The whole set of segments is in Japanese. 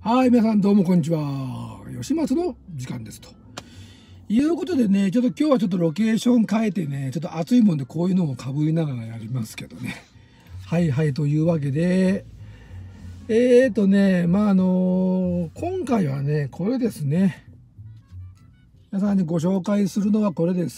はい、皆さんどうもこんにちは。吉松の時間ですと。いうことでね、ちょっと今日はちょっとロケーション変えてね、ちょっと暑いもんでこういうのもかぶりながらやりますけどね。はいはい、というわけで、今回はね、これですね。皆さんにご紹介するのはこれです。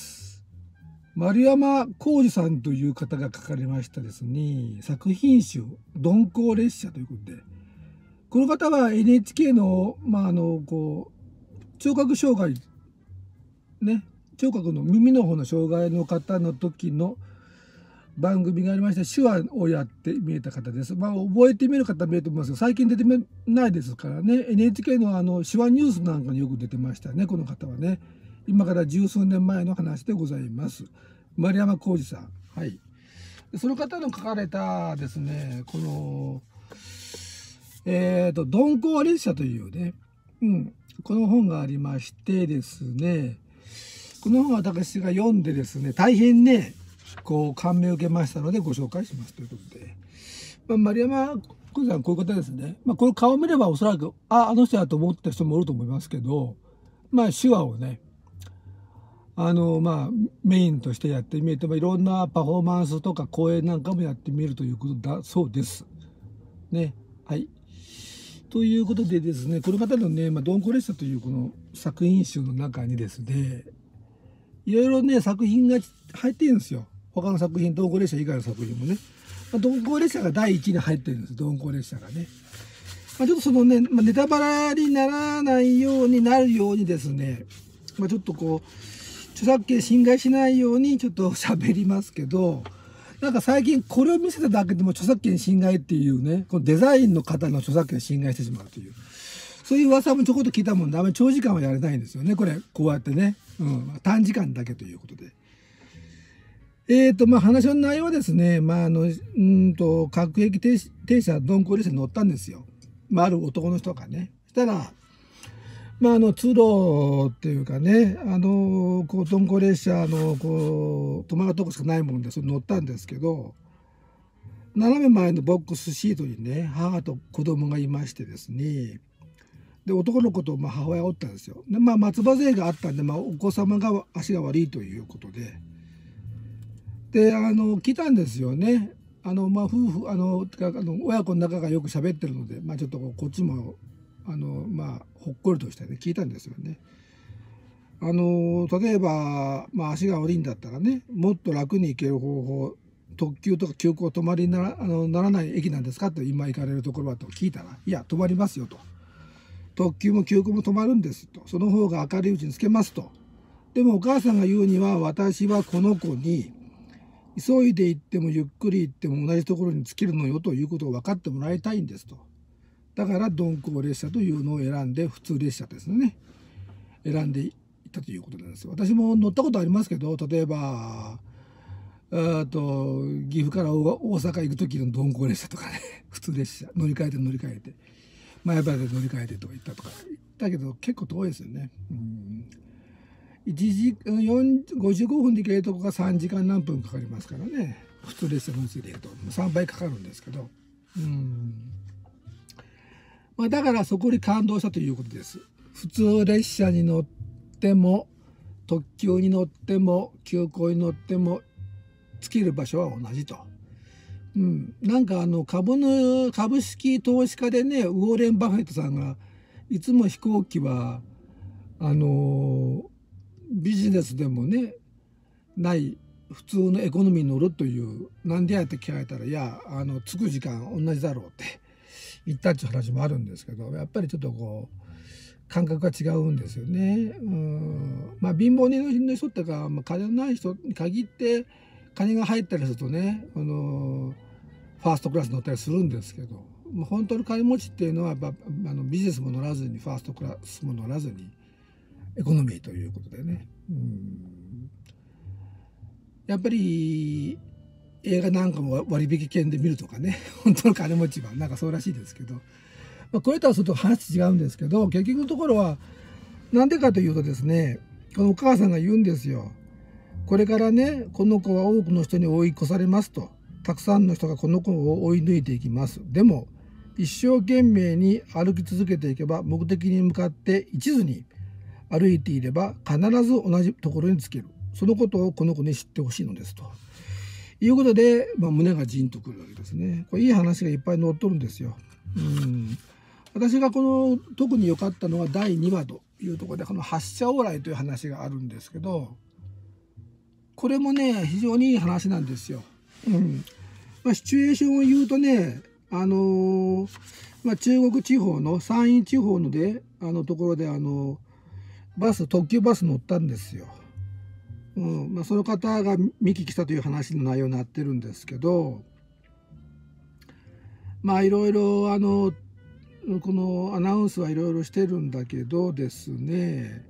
丸山浩二さんという方が書かれましたですね、作品集、鈍行列車ということで、この方は NHK の、聴覚障害、ね、聴覚の耳の方の障害の方の時の番組がありまして、手話をやって見えた方です。覚えてみる方見えると思いますけど、最近出てないですからね、NHK の手話ニュースなんかによく出てましたね、この方はね。今から十数年前の話でございます。丸山浩二さん。はい。その方の書かれたですね、この、鈍行列車というね、この本がありましてですね、この本は私が読んでですね、大変ね、こう感銘を受けましたのでご紹介しますということで、丸山浩二さんこういう方ですね。この顔を見ればおそらく、あの人だと思った人もいると思いますけど、手話をね、メインとしてやってみて、いろんなパフォーマンスとか講演なんかもやってみるということだそうです。ね。はい。ということでですね、この方のね、鈍行列車というこの作品集の中にですね、いろいろね、作品が入っているんですよ。他の作品、鈍行列車以外の作品もね。鈍行列車が第一に入ってるんです、鈍行列車がね。ちょっとそのね、ネタバラにならないようになるようにですね、ちょっとこう、著作権侵害しないようにちょっと喋りますけど、なんか最近これを見せただけでも著作権侵害っていうね、このデザインの方の著作権侵害してしまうという、そういう噂もちょこっと聞いたもんで、あまり長時間はやれないんですよね、これ、こうやってね。短時間だけということで。話の内容はですね、各駅停車、鈍行列車に乗ったんですよ。ある男の人がね。したら、通路っていうかね、こう鈍行列車のこう止まるとこしかないもんで、それ乗ったんですけど、斜め前のボックスシートにね、母と子供がいましてですね、で男の子と母親がおったんですよ。で松葉杖があったんで、お子様が足が悪いということで、来たんですよね。夫婦親子の仲がよく喋ってるので、ちょっとこっちもほっこりとしてね聞いたんですよね。例えば、足が悪いんだったらね、もっと楽に行ける方法、特急とか急行止まりならない駅なんですかって今行かれるところはと聞いたら、いや止まりますよと、特急も急行も止まるんですと、その方が明るいうちにつけますと。でもお母さんが言うには、私はこの子に急いで行ってもゆっくり行っても同じところにつけるのよということを分かってもらいたいんですと。だから鈍行列車というのを選んで、普通列車ですね、選んでいったということなんですよ。私も乗ったことありますけど、例えば岐阜から大阪行く時の鈍行列車とかね、普通列車乗り換えて前原で乗り換えてとか行ったけど、結構遠いですよね。1時55分で行けるとこが3時間何分かかりますからね、普通列車乗り継いでいくと3倍かかるんですけど、だからそこに感動したということです。普通列車に乗っても特急に乗っても急行に乗っても尽きる場所は同じと。なんか株式投資家でね、ウォーレン・バフェットさんがいつも飛行機はビジネスでもねない普通のエコノミーに乗るという、なんでやって聞かれたら、いや着く時間同じだろうって言ったっていう話もあるんですけど、やっぱりちょっとこう感覚が違うんですよね。貧乏人の人ってか、金のない人に限って金が入ったりするとね、ファーストクラス乗ったりするんですけど、本当に金持ちっていうのはビジネスも乗らずにファーストクラスも乗らずにエコノミーということでね、やっぱり映画なんかも割引券で見るとかね、本当の金持ちはなんかそうらしいですけど、これとはちょっと話違うんですけど、結局のところはなんでかというとですね、このお母さんが言うんですよ。これからね、この子は多くの人に追い越されますと。たくさんの人がこの子を追い抜いていきます。でも一生懸命に歩き続けていけば目的に向かって一途に歩いていれば必ず同じところにつける。そのことをこの子に知ってほしいのですということで、胸がジンとくるわけですね。これいい話がいっぱい載っとるんですよ。私が特に良かったのは第2話というところで、この発射往来という話があるんですけど、これもね非常にいい話なんですよ。シチュエーションを言うとね、中国地方の山陰地方のところで特急バス乗ったんですよ。その方が見聞きしたという話の内容になってるんですけど、いろいろこのアナウンスはいろいろしてるんだけどですね、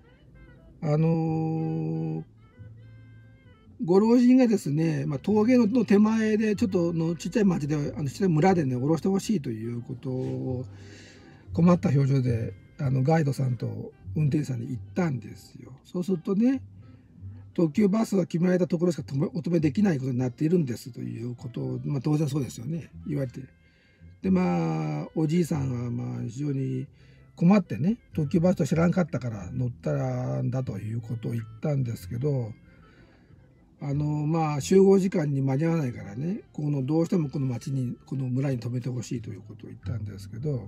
ご老人がですね、峠の手前でちょっとちっちゃい町でちっちゃい村でね降ろしてほしいということを困った表情でガイドさんと運転手さんに言ったんですよ。そうするとね、特急バスは決められたところしかお止めできないことになっているんですということを、当然そうですよね、言われて、でおじいさんは非常に困ってね、特急バスと知らんかったから乗ったんだということを言ったんですけど、集合時間に間に合わないからね、どうしてもこの町にこの村に止めてほしいということを言ったんですけど、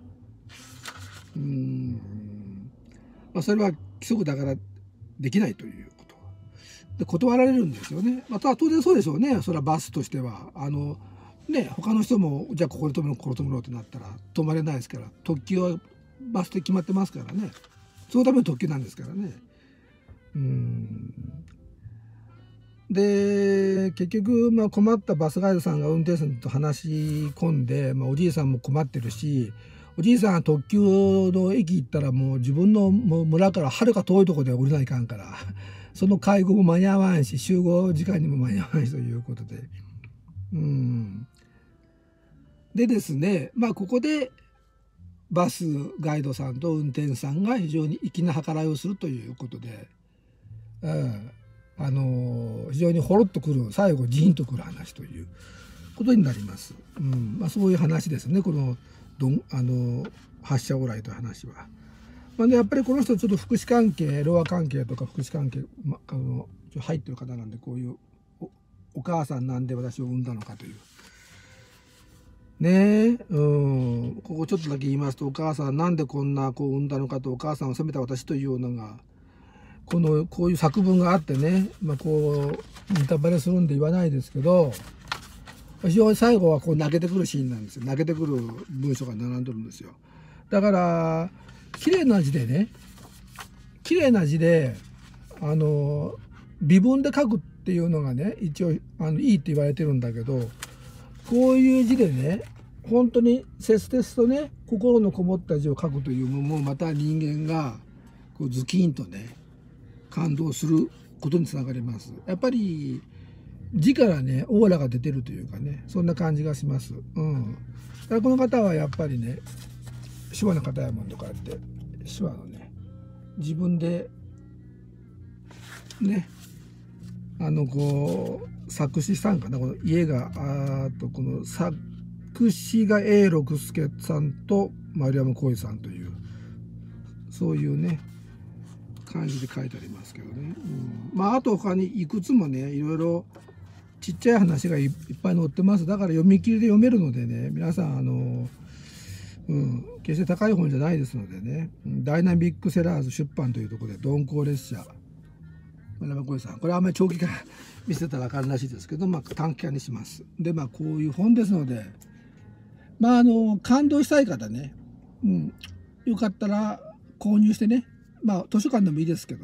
それは規則だからできないということで断られるんですよね。当然そうでしょうね。それはバスとしては他の人もじゃあここで止めろここで止めろってなったら止まれないですから、特急はバスで決まってますからね。そのための特急なんですからね。で結局困ったバスガイドさんが運転手さんと話し込んで、おじいさんも困ってるし、おじいさんは特急の駅行ったらもう自分の村からはるか遠いところで降りないかんからその介護も間に合わんし集合時間にも間に合わんしということで、でですね、ここでバスガイドさんと運転手さんが非常に粋な計らいをするということで、非常にほろっとくる、最後ジーンとくる話ということになります。そういう話ですね、この発射往来という話は。やっぱりこの人ちょっと福祉関係、ロア関係とか福祉関係入ってる方なんで、こういうお母さんなんで私を産んだのかというね、ここちょっとだけ言いますと、お母さんなんでこんな子を産んだのかと、お母さんを責めた私というのがこういう作文があってね、ネタバレするんで言わないですけど、非常に最後は泣けてくるシーンなんですよ。泣けてくる文章が並んでるんですよ。だから綺麗な字でね、微文で書くっていうのがね一応いいって言われてるんだけど、こういう字でね本当に切々とね心のこもった字を書くというのもまた人間がズキンとね感動することにつながります。やっぱり字からねオーラが出てるというかね、そんな感じがします。だからこの方はやっぱりね手話の方やもんとかって手話のね自分でね作詞さんかな、この家がこの作詞が永六輔さんと丸山浩二さんというそういうね感じで書いてありますけどね。あと他にいくつもねいろいろちっちゃい話がいっぱい載ってます。だから読み切りで読めるのでね、皆さん決して高い本じゃないですのでね、ダイナミックセラーズ出版というところで鈍行列車丸山浩二さん、これはあんまり長期間見せたらあかんらしいですけど、短期間にします。でこういう本ですので感動したい方ね、よかったら購入してね、図書館でもいいですけど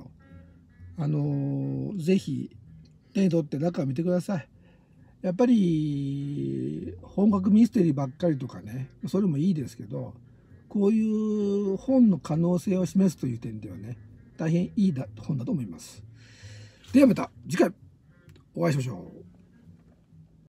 ぜひ手に取って中を見てください。やっぱり本格ミステリーばっかりとかね、それもいいですけど、こういう本の可能性を示すという点ではね大変いい本だと思います。ではまた次回お会いしましょう。